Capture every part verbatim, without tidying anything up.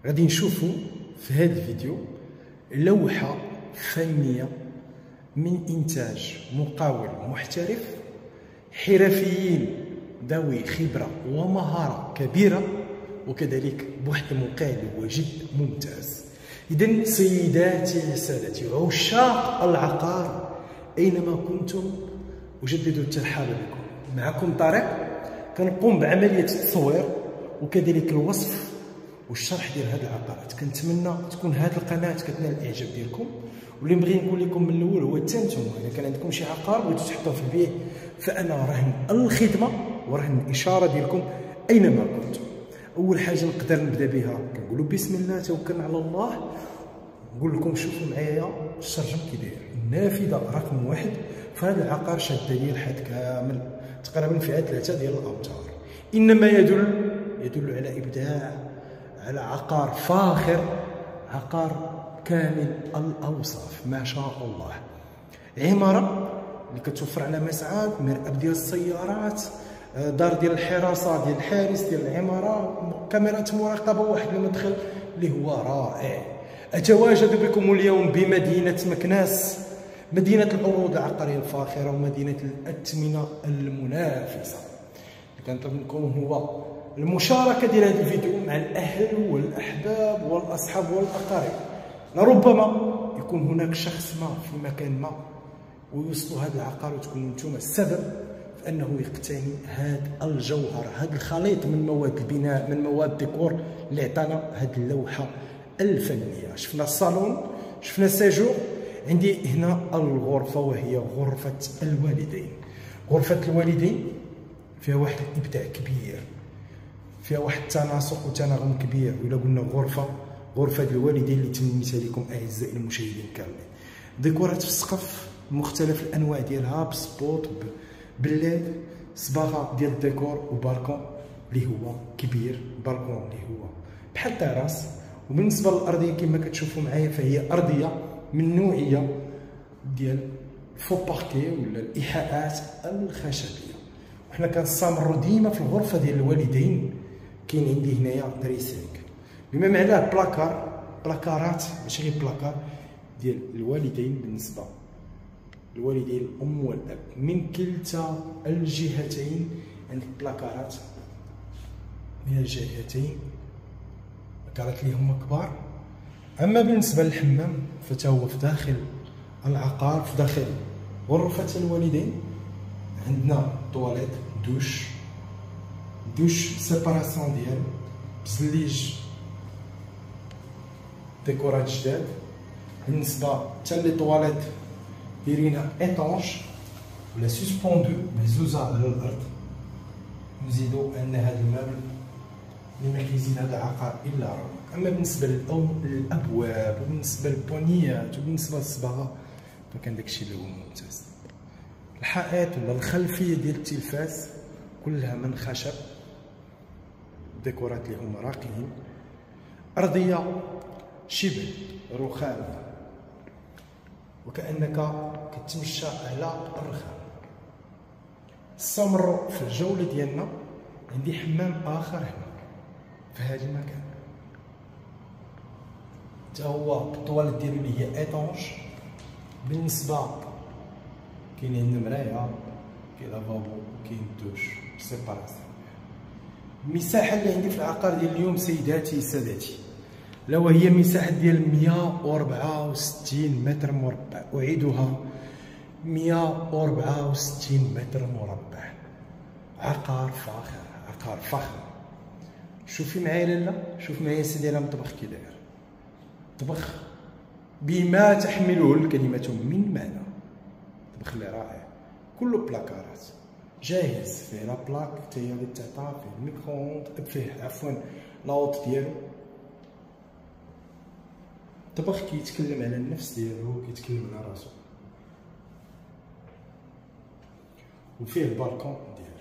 غادي نشوفوا في هذا الفيديو لوحة فنية من إنتاج مقاول محترف، حرفيين ذوي خبرة ومهارة كبيرة، وكذلك بواحد الموقع اللي هو جد ممتاز. إذن سيداتي سادتي عشاق العقار أينما كنتم أجدد الترحاب بكم. معكم طارق، كنقوم بعملية التصوير وكذلك الوصف والشرح ديال هاد العقارات. كنتمنى تكون هاد القناه كتنال الاعجاب ديالكم، واللي نبغي نقول لكم من الاول هو حتى نتوما اذا كان عندكم شي عقار بغيتو تحطوه في البيع، فانا رهن الخدمه ورهن الاشاره ديالكم اينما كنتم. اول حاجه نقدر نبدا بها كنقولوا بسم الله توكلنا على الله. نقول لكم شوفوا معايا الشرجم كي داير. النافذه رقم واحد فهذا العقار شاده لي الحد كامل تقريبا فيها ثلاثه ديال الامتار، انما يدل يدل على ابداع، على عقار فاخر، عقار كامل الاوصاف ما شاء الله. عماره اللي كتوفر على مساحات، مرآب ديال السيارات، دار ديال الحراسه ديال الحارس ديال العماره، كاميرات مراقبه، واحد المدخل اللي هو رائع. اتواجد بكم اليوم بمدينه مكناس، مدينه العروض العقاريه الفاخره ومدينه الاثمنه المنافسه. اللي كنطلب منكم هو المشاركه ديال هذا الفيديو مع الاهل والاحباب والاصحاب والاقارب. لربما يكون هناك شخص ما في مكان ما ويوصلوا هذا العقار وتكونوا نتوما السبب في انه يقتني هذا الجوهر، هذا الخليط من مواد البناء، من مواد الديكور اللي عطانا هذه اللوحه الفنيه. شفنا الصالون، شفنا الساجور، عندي هنا الغرفه وهي غرفه الوالدين. غرفه الوالدين فيها واحد الابداع كبير، فيها واحد التناسق وتناغم كبير. ولا قلنا غرفه غرفه الوالدين اللي تميتها لكم اعزائي المشاهدين كاملين. ديكورات في السقف مختلف الانواع ديالها، بسبوت، بالليل، صباغه ديال الديكور، وبالكون اللي هو كبير، بالكون اللي هو بحال طراس. وبالنسبه للارضيه كما كتشوفوا معايا فهي ارضيه من نوعيه ديال الفو باركي ولا الايحاءات الخشبيه. وحنا كنستمروا ديما في الغرفه ديال الوالدين. كاين عندي هنايا دريسينغ بما معناه بلاكار، بلاكارات ماشي غير بلاكار ديال الوالدين. بالنسبه للوالدين الام والاب من كلتا الجهتين عندك بلاكارات من الجهتين، بلاكارات اللي هما كبار. اما بالنسبه للحمام فتا هو في داخل العقار، في داخل غرفه الوالدين. عندنا طواليت، دوش دوش سيباراسيون ديال بزليج، ديكورات جداد. بالنسبه حتى لي طواليت دايرينها ايطونج ولا سوسبوندو مهزوزه على الارض. نزيدو ان هذا المبل اللي ما كيزيد هذا العقار الا رونق. اما بالنسبه للابواب وبالنسبه للبونيات وبالنسبه للصباغه فكان داكشي اللي هو ممتاز. الحائط ولا الخلفيه ديال التلفاز كلها من خشب، ديكورات اللي هما راقيين. ارضيه شبه رخام وكانك كتمشى على الرخام. استمروا في الجوله ديالنا. عندي حمام اخر هنا في هذا المكان، حتى هو الطواليت ديالو اللي هي ايطونج. بالنسبه كاين عندنا مرايه، كاين لافابو، كاين دوش سيباراسيون. المساحه اللي عندي في العقار ديال اليوم سيداتي سادتي لا وهي مساحه ديال مية وأربعة وستين متر مربع. اعيدها مية وأربعة وستين متر مربع. عقار فاخر، عقار فخم. شوفي معايا لاله، شوف معايا سيدي انا مطبخ كي داير، طبخ بما تحمله الكلمه من معنى. طبخ اللي رائع، كله بلاكارات جاهز. فيه لا بلاك حتى هي اللي تعطى، فيه الميكرووند، فيه عفوا لاوط ديالو. طبخ كيتكلم على النفس ديالو، كيتكلم على راسو. وفيه البالكون ديالو.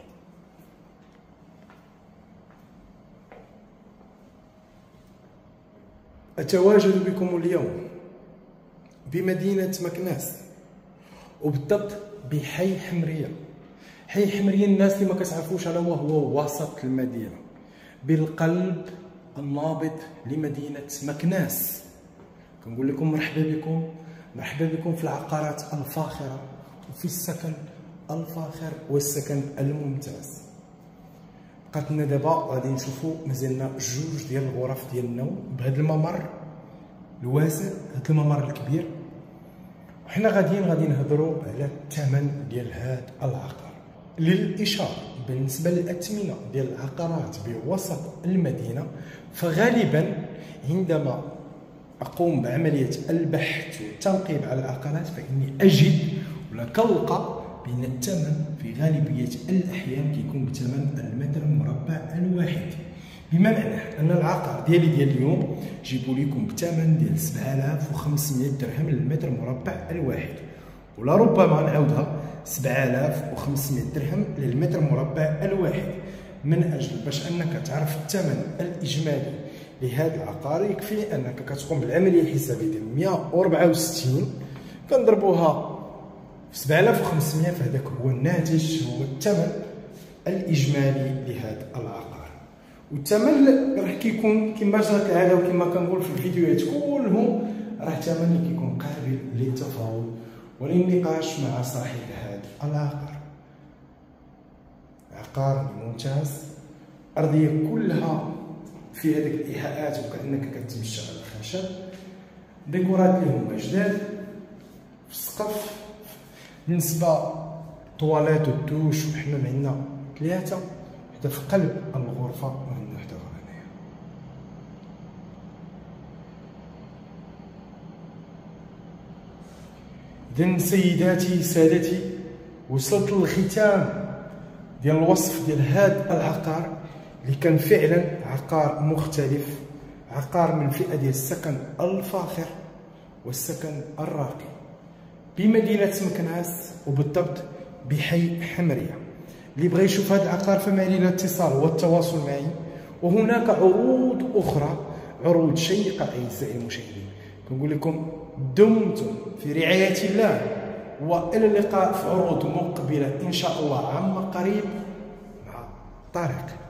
أتواجد بكم اليوم بمدينة مكناس، وبالضبط بحي حمرية. حي حمرية الناس اللي ما كتعرفوش على هو هو وسط المدينة، بالقلب النابض لمدينة مكناس. كنقول لكم مرحبا بكم، مرحبا بكم في العقارات الفاخرة وفي السكن الفاخر والسكن الممتاز. بقات لنا دابا غادي نشوفوا مازالنا جوج ديال الغرف ديال النوم بهذا الممر الواسع، هذا الممر الكبير. وحنا غاديين غادي نهضروا على الثمن ديال هذا العقار. للاشاره بالنسبه للاثمنه ديال العقارات بوسط المدينه، فغالبا عندما اقوم بعمليه البحث والتنقيب على العقارات فاني اجد ولا كنلقى بان الثمن في غالبيه الاحيان كيكون بثمن المتر المربع الواحد، بما معناه ان العقار ديالي ديال اليوم جيبوا لكم بثمن ديال سبعة آلاف وخمسمائة درهم للمتر مربع الواحد، ولا ربما نعاودها سبعة آلاف وخمسمائة درهم للمتر مربع الواحد، من اجل باش انك تعرف الثمن الاجمالي لهذا العقار. يكفي انك كتقوم بالعمليه الحسابيه ديال مئة وأربعة وستين كنضربوها في سبعة آلاف وخمسمائة، فهذاك هو الناتج، هو الثمن الاجمالي لهذا العقار. والثمن راه كيكون كما جرت العاده وكما كنقول في الفيديوهات كلهم، راه ثمن اللي كيكون قابل للتفاوض وللنقاش مع صاحب هذا العقار. عقار ممتاز، ارضيه كلها في هذيك الايحاءات وكانك كتمشى على الخشب، ديكورات اللي هما جداد في السقف. بالنسبه طواليت والدوش وحنا عندنا ثلاثه حتى في قلب الغرفه وعندنا حتى هنايا. اذا سيداتي سادتي وصلت للختام ديال الوصف ديال هذا العقار اللي كان فعلا عقار مختلف، عقار من الفئه ديال السكن الفاخر والسكن الراقي بمدينه مكناس وبالضبط بحي حمريه. اللي بغى يشوف هذا العقار فما عليه الاتصال والتواصل معي، وهناك عروض اخرى، عروض شيقه اعزائي المشاهدين. كنقول لكم دمتم في رعايه الله، والى اللقاء في عروض مقبله ان شاء الله عما قريب مع طارق.